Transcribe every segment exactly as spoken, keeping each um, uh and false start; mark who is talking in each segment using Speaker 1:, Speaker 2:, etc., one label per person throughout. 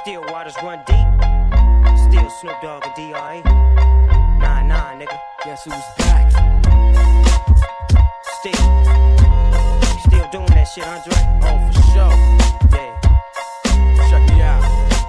Speaker 1: Still waters run deep. Still Snoop Dogg and D R E. Nah, nah, nigga.
Speaker 2: Guess who's back?
Speaker 1: Still. Still doing that shit, Andre?
Speaker 2: Oh, for sure.
Speaker 1: Yeah.
Speaker 2: Check me out.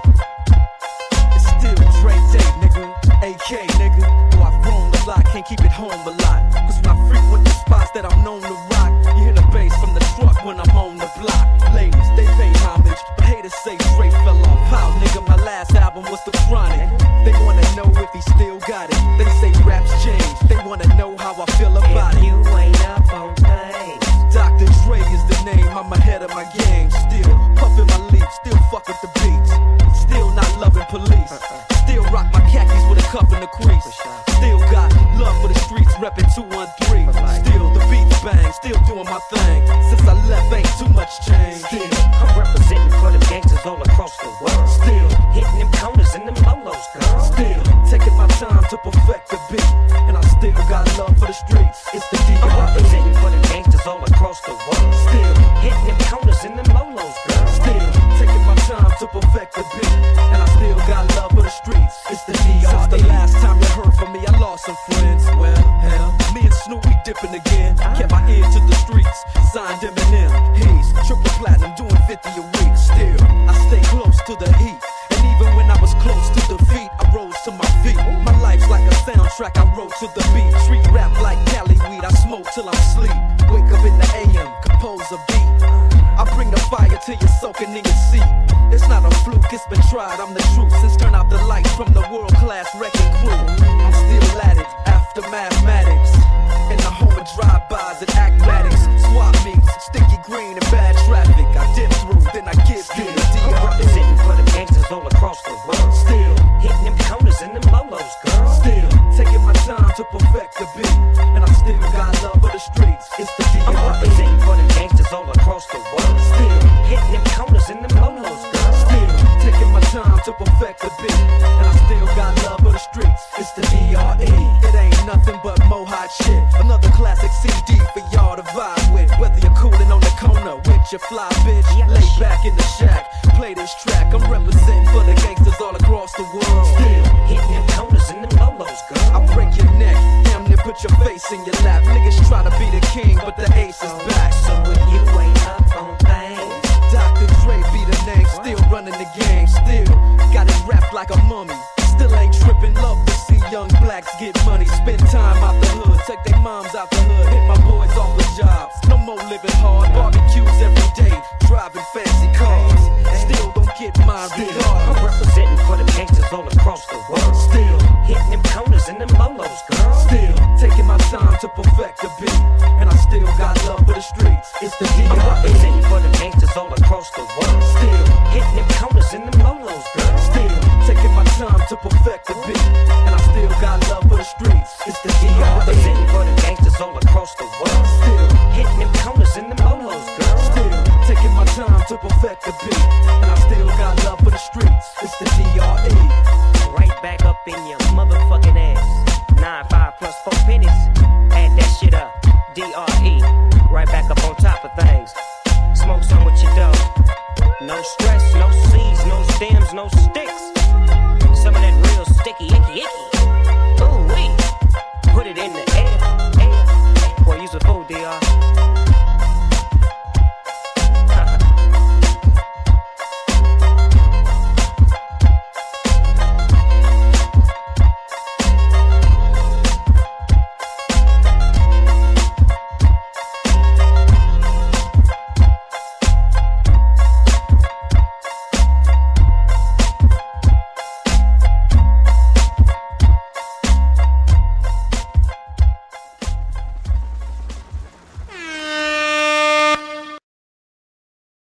Speaker 2: It's still Dre Day, nigga. A K, nigga. Though I've roamed a lot, can't keep it home a lot. Cause when I frequent the spots that I'm known to rock, you hear the bass from the truck when I'm on the block. Ladies, they pay homage, but haters say Dre fell off. How, nigga, my last album was The Chronic. They wanna know if he still got it. They say raps change, they wanna know how I feel about
Speaker 1: if
Speaker 2: it.
Speaker 1: you ain't up on things,
Speaker 2: Doctor Dre is the name, I'm ahead of my game. Still puffin' my leaf, still fuck with the beats. Still not loving police. Still rock my khakis with a cuff in the crease. Still got love for the streets, reppin' two one three. Still the beats bang, still doing my thing. Since I left, ain't too much change.
Speaker 1: still I'm representing for them gangsters all across the world.
Speaker 2: Still
Speaker 1: Hitting them corners and them lolos, girl.
Speaker 2: Still taking my time to perfect the beat, and I still got love for the streets. It's the D
Speaker 1: I'm
Speaker 2: R E.
Speaker 1: representing for them gangsters all across the world.
Speaker 2: Still
Speaker 1: Hitting them corners and them lolos, girl.
Speaker 2: Still taking my time to perfect the beat, and I still got love for the streets. It's the D R E. Since the last time you heard from me, I lost some friends. Well, hell, me and Snoop, we dipping again. Kept my ear to the streets, signed Eminem. He's triple platinum, doing fifty a week. Still, I stay close to the heat, and even when I was close to defeat, I rose to my feet. My life's like a soundtrack, I wrote to the beat. Treat rap like Cali weed, I smoke till I'm asleep. Wake up in the A M, compose a beat. I bring the fire till you're soaking in your seat. It's not a fluke, it's been tried, I'm the truth. Since turn out the lights from the world-class wrecking crew, I'm still at it, after mathematics. In the home of drive-bys and acmatics. Swap meets, sticky green and bad traffic. I dip through, then I get through the D
Speaker 1: I'm
Speaker 2: R E.
Speaker 1: representing for them gangsters all across the world.
Speaker 2: Still,
Speaker 1: Hitting them corners and them lolos, girl.
Speaker 2: still taking my time to perfect the beat, and I still got love for the streets. It's the D
Speaker 1: I'm
Speaker 2: R E.
Speaker 1: representing for them gangsters all across the world.
Speaker 2: Still,
Speaker 1: Hitting them corners and them lolos, girl.
Speaker 2: still taking my time to perfect the beat, and I still got love for the streets. It's the D R E. It ain't nothing but mohawk shit. Another classic C D for y'all to vibe with. Whether you're coolin' on the corner with your fly bitch, lay back in the shack, play this track. I'm representing for the gangsters all across the world. Still,
Speaker 1: Hitting them corners and them lolos, girl.
Speaker 2: I break your neck, damn near put your face in your lap. Niggas try to be the king, but the ace is back.
Speaker 1: So if you ain't up on things,
Speaker 2: Doctor Dre be the name, still running the game. Still got it wrapped like a mummy. Still ain't tripping, love to see young blacks get money. Spend time out the hood, take their moms out the hood. Hit my boys off with jobs, no more living hard. Barbecues every day, driving fancy cars. Still don't get mine
Speaker 1: I'm
Speaker 2: regardless.
Speaker 1: representing for them gangsters all across the world.
Speaker 2: Still,
Speaker 1: Hitting them corners and them lolos, girl.
Speaker 2: still taking my time to perfect the beat, and I still got love for the streets. It's the D
Speaker 1: I'm
Speaker 2: R E.
Speaker 1: representing for them gangsters all across the world.
Speaker 2: Still,
Speaker 1: Hitting them corners and them lolos, girl.
Speaker 2: still taking my time to perfect the beat, and I still got love for the streets. It's the D
Speaker 1: I'm
Speaker 2: R E.
Speaker 1: representing for them gangsters all across the world.
Speaker 2: Still,
Speaker 1: Hitting them corners and them lolos, girl.
Speaker 2: still taking my time to perfect the beat, and I still got love for the streets. It's the D R E.
Speaker 1: Right back up in your motherfucking ass. Nine, five plus four pennies. Add that shit up. D R E. Right back up on top of things. Smoke some with your dog. No stress.